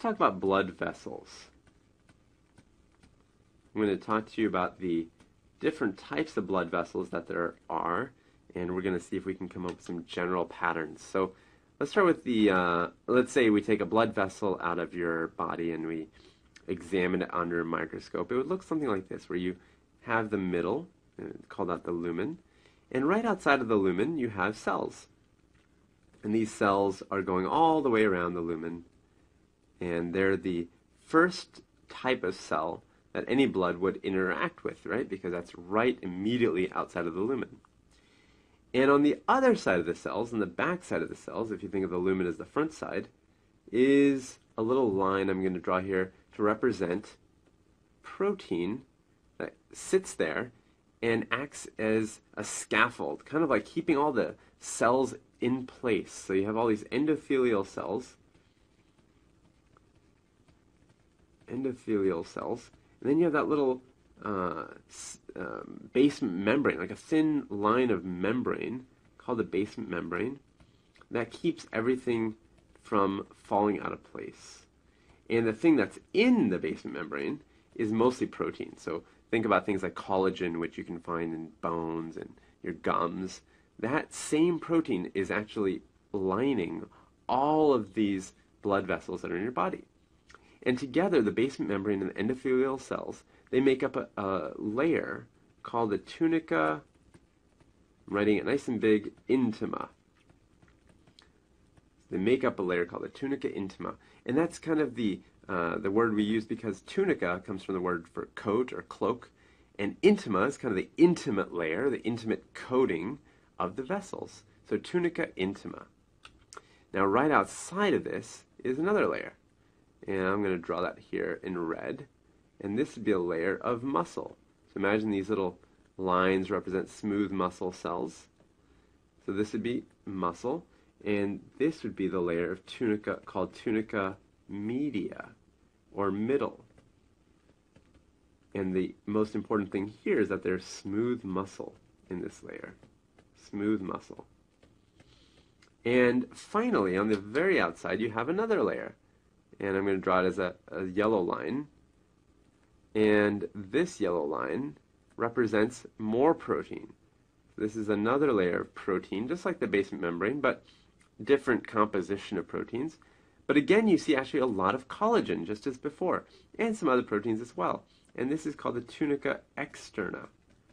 talk about blood vessels. I'm going to talk to you about the different types of blood vessels that there are, and we're going to see if we can come up with some general patterns. So let's start with the, let's say we take a blood vessel out of your body and we examine it under a microscope. It would look something like this, where you have the middle, called out the lumen, and right outside of the lumen you have cells. And these cells are going all the way around the lumen, and they're the first type of cell that any blood would interact with, right? Because that's right immediately outside of the lumen. And on the other side of the cells, on the back side of the cells, if you think of the lumen as the front side, is a little line I'm going to draw here to represent protein that sits there and acts as a scaffold, kind of like keeping all the cells in place. So you have all these endothelial cells, and then you have that little basement membrane, like a thin line of membrane called the basement membrane, that keeps everything from falling out of place. And the thing that's in the basement membrane is mostly protein. So think about things like collagen, which you can find in bones and your gums. That same protein is actually lining all of these blood vessels that are in your body. And together, the basement membrane and the endothelial cells, they make up a layer called the tunica, I'm writing it nice and big, intima. They make up a layer called the tunica intima. And that's kind of the word we use because tunica comes from the word for coat or cloak, and intima is kind of the intimate layer, the intimate coating of the vessels. So tunica intima. Now right outside of this is another layer. And I'm going to draw that here in red. And this would be a layer of muscle. So imagine these little lines represent smooth muscle cells. So this would be muscle. And this would be the layer of tunica called tunica media, or middle. And the most important thing here is that there's smooth muscle in this layer. Smooth muscle. And finally, on the very outside, you have another layer. And I'm going to draw it as a yellow line. And this yellow line represents more protein. This is another layer of protein, just like the basement membrane, but different composition of proteins. But again, you see actually a lot of collagen, just as before, and some other proteins as well. And this is called the tunica externa,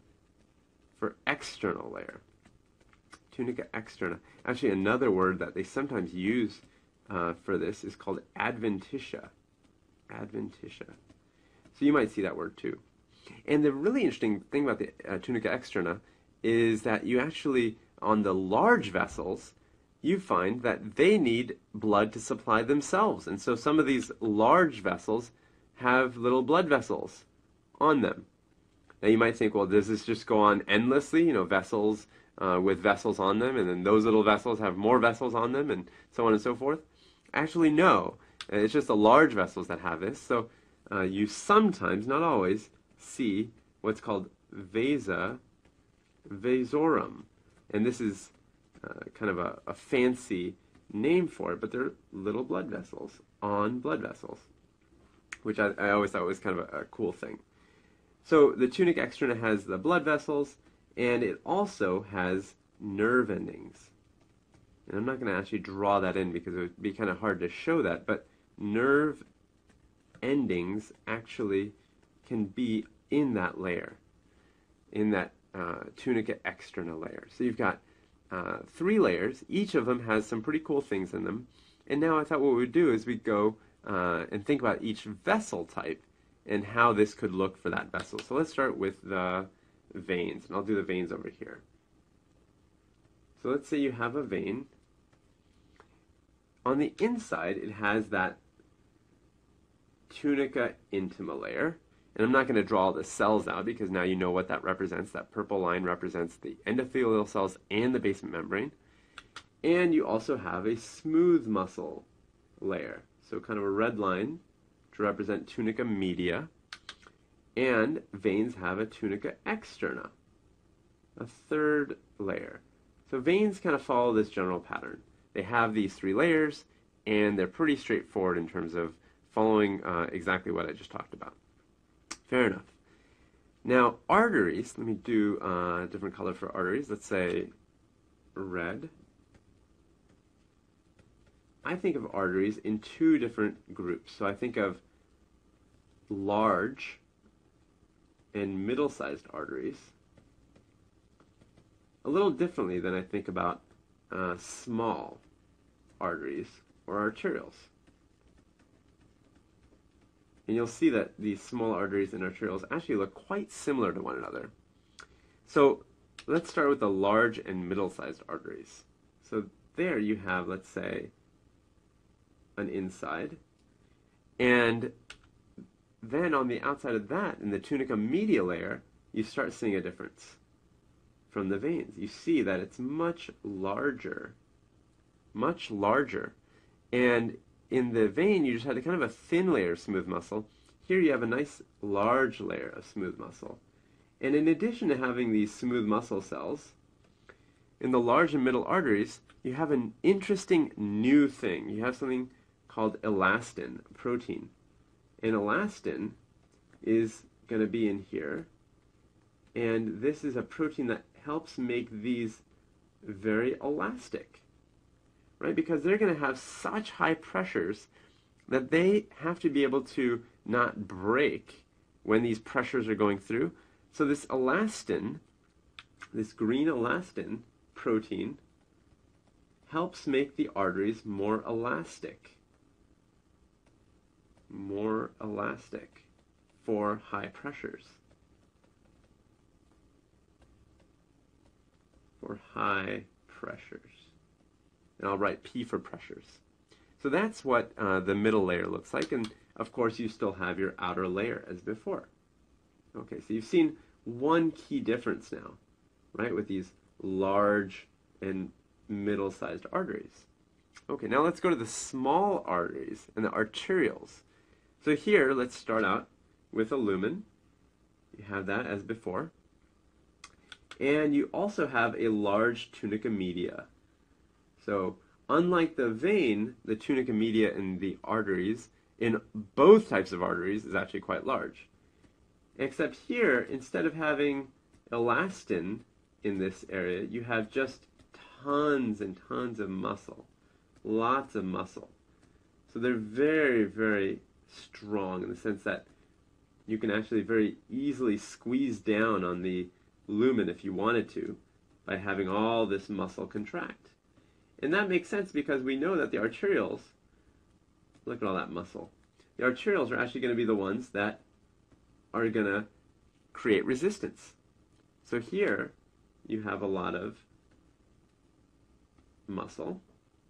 for external layer. Tunica externa. Actually, another word that they sometimes use for this is called adventitia. Adventitia. So you might see that word too. And the really interesting thing about the tunica externa is that you actually, on the large vessels, you find that they need blood to supply themselves. And so some of these large vessels have little blood vessels on them. Now you might think, well, does this just go on endlessly? You know, vessels with vessels on them, and then those little vessels have more vessels on them, and so on and so forth. Actually, no. It's just the large vessels that have this. So you sometimes, not always, see what's called vasa vasorum. And this is kind of a fancy name for it, but they're little blood vessels on blood vessels, which I always thought was kind of a cool thing. So the tunica externa has the blood vessels, and it also has nerve endings. And I'm not going to actually draw that in because it would be kind of hard to show that, but nerve endings actually can be in that layer, in that tunica externa layer. So you've got 3 layers. Each of them has some pretty cool things in them. And now I thought what we would do is we'd go and think about each vessel type and how this could look for that vessel. So let's start with the veins, and I'll do the veins over here. So let's say you have a vein. On the inside, it has that tunica intima layer. And I'm not going to draw all the cells out because now you know what that represents. That purple line represents the endothelial cells and the basement membrane. And you also have a smooth muscle layer. So kind of a red line to represent tunica media. And veins have a tunica externa, a third layer. So veins kind of follow this general pattern. They have these 3 layers, and they're pretty straightforward in terms of following exactly what I just talked about. Fair enough. Now, arteries, let me do a different color for arteries. Let's say red. I think of arteries in two different groups. So I think of large and middle-sized arteries a little differently than I think about small arteries or arterioles. And you'll see that these small arteries and arterioles actually look quite similar to one another. So let's start with the large and middle-sized arteries. So there you have, let's say, an inside. And then on the outside of that, in the tunica media layer, you start seeing a difference from the veins. You see that it's much larger. Much larger. And in the vein, you just had a kind of a thin layer of smooth muscle. Here you have a nice large layer of smooth muscle. And in addition to having these smooth muscle cells, in the large and middle arteries, you have an interesting new thing. You have something called elastin, a protein. And elastin is going to be in here. And this is a protein that helps make these very elastic, right? Because they're going to have such high pressures that they have to be able to not break when these pressures are going through. So this elastin, this green elastin protein, helps make the arteries more elastic for high pressures. For high pressures. And I'll write P for pressures. So that's what the middle layer looks like. And of course, you still have your outer layer as before. Okay, so you've seen one key difference now, right, with these large and middle-sized arteries. Okay, now let's go to the small arteries and the arterioles. So here, let's start out with a lumen. You have that as before. And you also have a large tunica media. So unlike the vein, the tunica media in the arteries, in both types of arteries, is actually quite large. Except here, instead of having elastin in this area, you have just tons and tons of muscle. Lots of muscle. So they're very, very strong in the sense that you can actually very easily squeeze down on the lumen if you wanted to by having all this muscle contract. And that makes sense because we know that the arterioles, look at all that muscle, the arterioles are actually going to be the ones that are going to create resistance. So here you have a lot of muscle,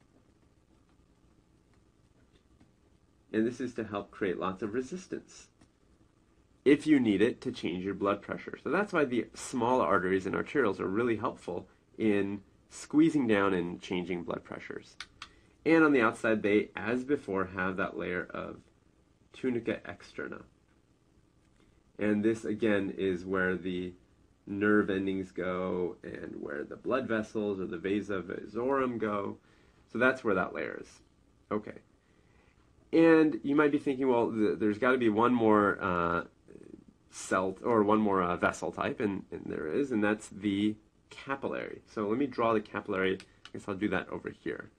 and this is to help create lots of resistance if you need it to change your blood pressure. So that's why the small arteries and arterioles are really helpful in squeezing down and changing blood pressures. And on the outside, they, as before, have that layer of tunica externa. And this, again, is where the nerve endings go and where the blood vessels or the vasa vasorum go. So that's where that layer is. Okay. And you might be thinking, well, there's got to be one more cell or one more vessel type, and there is, and that's the capillary. So let me draw the capillary. I guess I'll do that over here.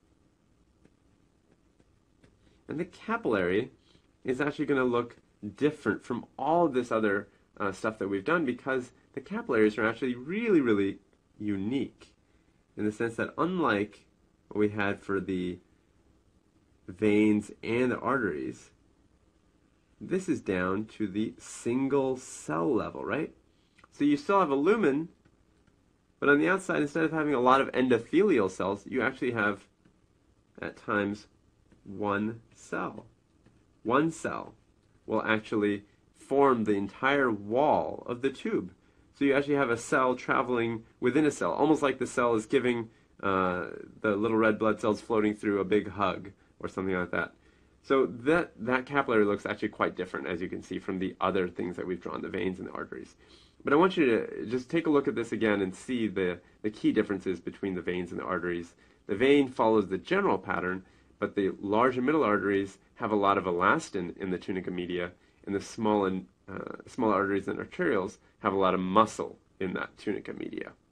And the capillary is actually going to look different from all this other stuff that we've done because the capillaries are actually really, really unique in the sense that unlike what we had for the veins and the arteries, this is down to the single cell level, right? So you still have a lumen, but on the outside, instead of having a lot of endothelial cells, you actually have, at times, one cell. One cell will actually form the entire wall of the tube. So you actually have a cell traveling within a cell, almost like the cell is giving the little red blood cells floating through a big hug or something like that. So that capillary looks actually quite different, as you can see from the other things that we've drawn, the veins and the arteries. But I want you to just take a look at this again and see the key differences between the veins and the arteries. The vein follows the general pattern, but the large and middle arteries have a lot of elastin in the tunica media, and the small arteries and arterioles have a lot of muscle in that tunica media.